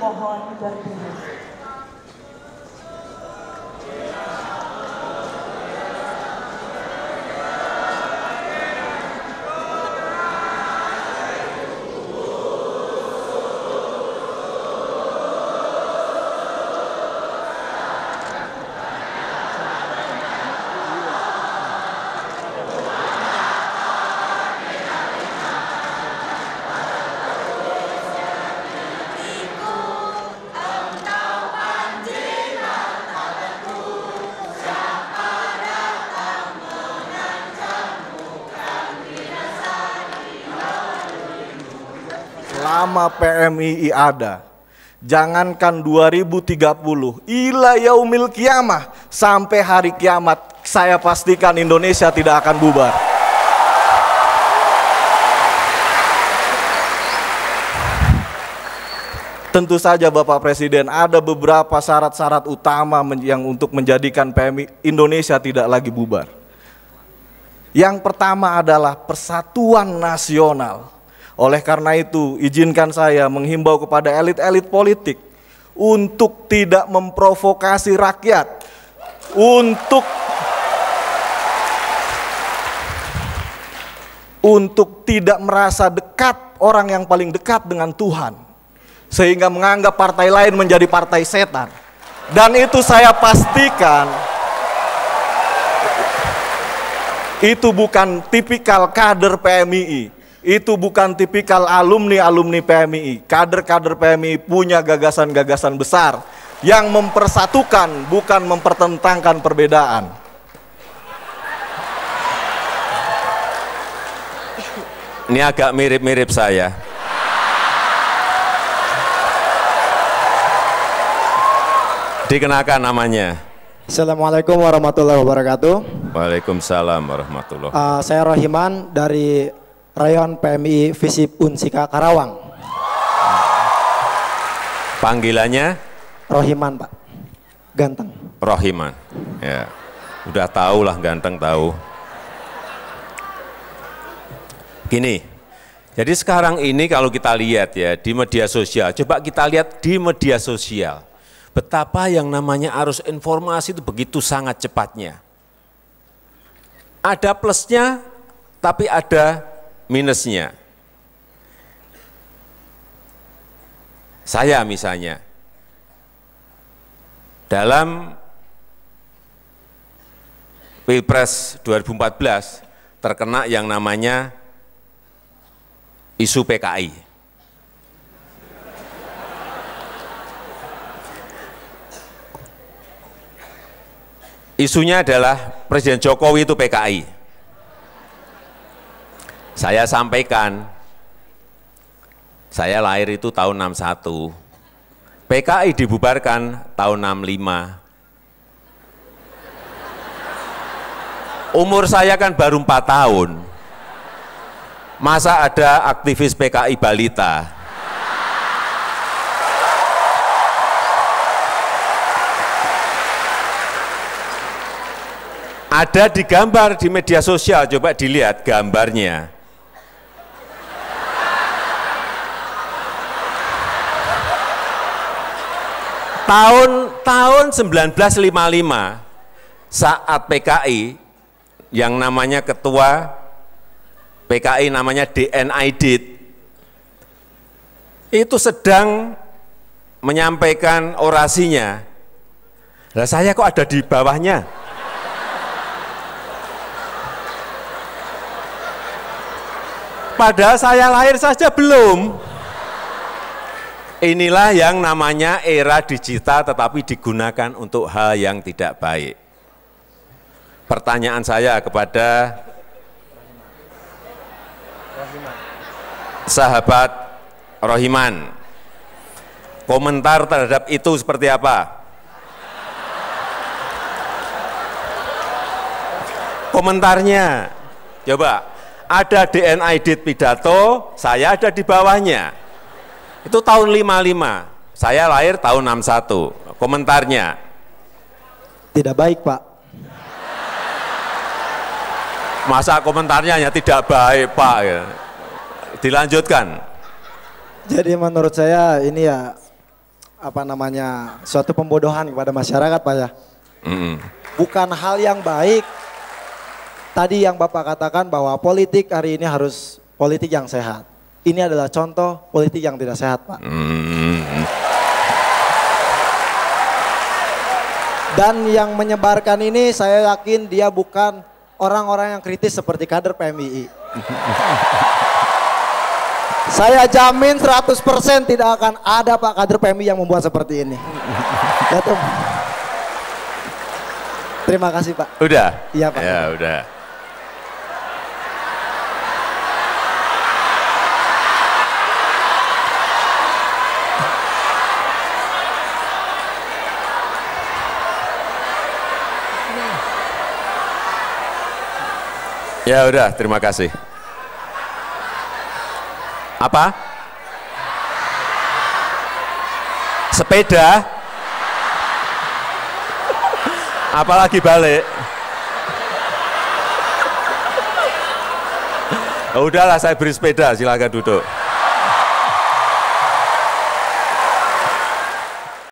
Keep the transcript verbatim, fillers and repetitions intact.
Mohon berdiri. Selama P M I I ada, jangankan dua ribu tiga puluh, ila yaumil kiamah, sampai hari kiamat, saya pastikan Indonesia tidak akan bubar. Tentu saja Bapak Presiden, ada beberapa syarat-syarat utama yang untuk menjadikan P M I Indonesia tidak lagi bubar. Yang pertama adalah persatuan nasional. Oleh karena itu, izinkan saya menghimbau kepada elit-elit politik untuk tidak memprovokasi rakyat, untuk untuk tidak merasa dekat orang yang paling dekat dengan Tuhan, sehingga menganggap partai lain menjadi partai setan. Dan itu saya pastikan itu bukan tipikal kader P M I I. Itu bukan tipikal alumni-alumni P M I I. Kader-kader P M I I punya gagasan-gagasan besar yang mempersatukan, bukan mempertentangkan perbedaan. Ini agak mirip-mirip saya. Dikenakan namanya. Assalamualaikum warahmatullahi wabarakatuh. Waalaikumsalam warahmatullahi Uh, wabarakatuh. saya Rohiman dari Rayon P M I I Visip Unsika Karawang. Panggilannya? Rohiman, Pak. Ganteng. Rohiman. Ya. Udah tahu lah, ganteng tahu. Gini. Jadi sekarang ini kalau kita lihat ya di media sosial, coba kita lihat di media sosial. Betapa yang namanya arus informasi itu begitu sangat cepatnya. Ada plusnya, tapi ada minusnya. Saya misalnya, dalam Pilpres dua ribu empat belas terkena yang namanya isu P K I. Isunya adalah Presiden Jokowi itu P K I. Saya sampaikan, saya lahir itu tahun enam satu, P K I dibubarkan tahun enam lima. Umur saya kan baru empat tahun, masa ada aktivis P K I balita? Ada digambar di media sosial, coba dilihat gambarnya. Tahun tahun seribu sembilan ratus lima puluh lima saat P K I yang namanya ketua P K I namanya D N Aidit itu sedang menyampaikan orasinya. Lah saya kok ada di bawahnya? Padahal saya lahir saja belum. Inilah yang namanya era digital tetapi digunakan untuk hal yang tidak baik. Pertanyaan saya kepada sahabat Rohiman, komentar terhadap itu seperti apa? Komentarnya, coba, ada D N Aidit pidato, saya ada di bawahnya. Itu tahun lima puluh lima, saya lahir tahun enam satu. Komentarnya? Tidak baik, Pak. Masa komentarnya hanya tidak baik, Pak? Dilanjutkan. Jadi menurut saya ini ya apa namanya suatu pembodohan kepada masyarakat Pak ya. Mm. Bukan hal yang baik. Tadi yang Bapak katakan bahwa politik hari ini harus politik yang sehat. Ini adalah contoh politik yang tidak sehat Pak. Mm. Dan yang menyebarkan ini saya yakin dia bukan orang-orang yang kritis seperti kader P M I I. Saya jamin seratus persen tidak akan ada Pak kader P M I I yang membuat seperti ini. Ya tuh. Terima kasih Pak. Udah? Iya Pak. Ya udah. Ya udah, terima kasih. Apa? Sepeda? Apalagi balik? Oh, udahlah, saya beri sepeda, silakan duduk.